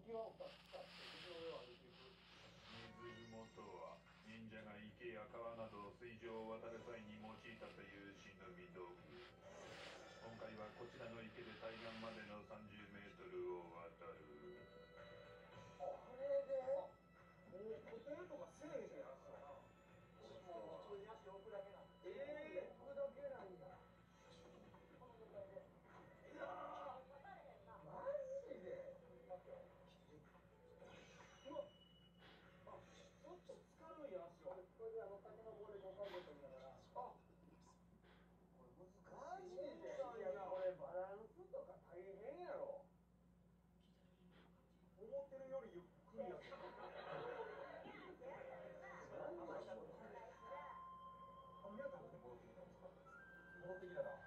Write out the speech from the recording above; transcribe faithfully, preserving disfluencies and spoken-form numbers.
浮き輪を使って水の上を歩いていく。 水雲とは忍者が池や川など水上を渡る際に用いたという忍び道具。今回はこちらの池で対岸までのさんじゅうメートルを渡る。 これでもう固定とかせえへんやん。もう普通に足置くだけなんで。ええー、置くだけなんや。この状態で。いやー、マジで。うわ、あ、ちょっと浸かるんや足を。これであの竹の棒でこうかけときながら。あ、これ難しい。マジで。いや、これバランスとか大変やろ。思ってるよりゆっくりやね。何の仕事？あ、皆さんで戻ってきたんですか？戻ってきたら